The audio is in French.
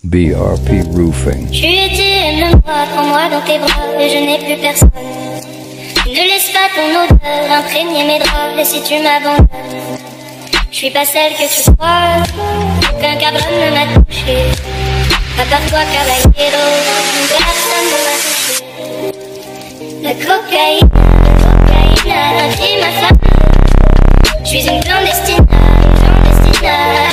BRP Roofing. Tu étais le moi, prends-moi dans tes bras et je n'ai plus personne. Ne laisse pas ton odeur imprégner mes draps et si tu m'abandonnes, je suis pas celle que tu crois, aucun carbone ne m'a touché. À part toi, caballero, personne ne m'a touché. La cocaïne a rempli ma femme. Je suis une clandestina,